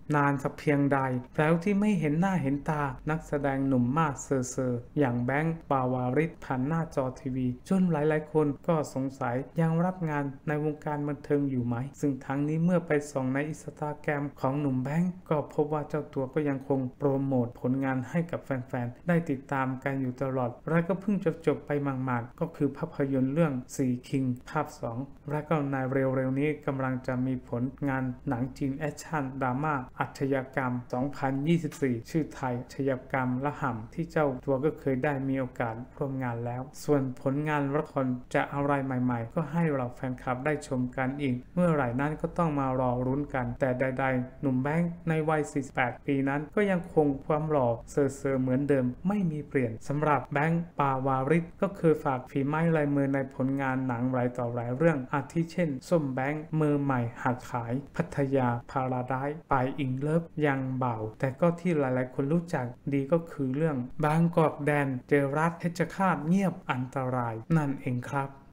นานสักเพียงใดแล้วที่ไม่เห็นหน้าเห็นตานักแสดงหนุ่มมาเซอร์อย่างแบงค์ปาวาริศผ่านหน้าจอทีวีจนหลายๆคนก็สงสัยยังรับงานในวงการบันเทิงอยู่ไหมซึ่งทั้งนี้เมื่อไปส่องในอินสตาแกรมของหนุ่มแบงค์ก็พบว่าเจ้าตัวก็ยังคงโปรโมทผลงานให้กับแฟนๆได้ติดตามกันอยู่ตลอดและก็เพิ่งจบไปหมาดๆก็คือภาพยนตร์เรื่องสี่คิงภาค2และก็ในเร็วๆนี้กำลังจะมีผลงานหนังจีนแอคชั่นดราม่าอาชญากรรม2024ชื่อไทยอาชญากรรมละห่ำที่เจ้าตัวก็เคยได้มีโอกาสร่วมงานแล้วส่วนผลงานละครจะอะไรใหม่ๆก็ให้เราแฟนคลับได้ชมกันอีกเมื่อไหร่นั้นก็ต้องมารอรุ้นกันแต่ใดๆหนุ่มแบงค์ในวัย48ปีนั้นก็ยังคงความหล่อเซอร์เหมือนเดิมไม่มีเปลี่ยนสำหรับแบงค์ปาวาริศก็เคยฝากฝีไม้ลายมือในผลงานหนังหลายต่อหลายเรื่องอาทิเช่นส้มแบงค์มือใหม่หัดขายพัทยาพาราไดซ์ไปอิงเลิฟยังเบาแต่ก็ที่หลายๆคนรู้จักดีก็คือเรื่องบางกอกแดนเจอรัฐเพชรฆาตเงียบอันตรายนั่นเองครับ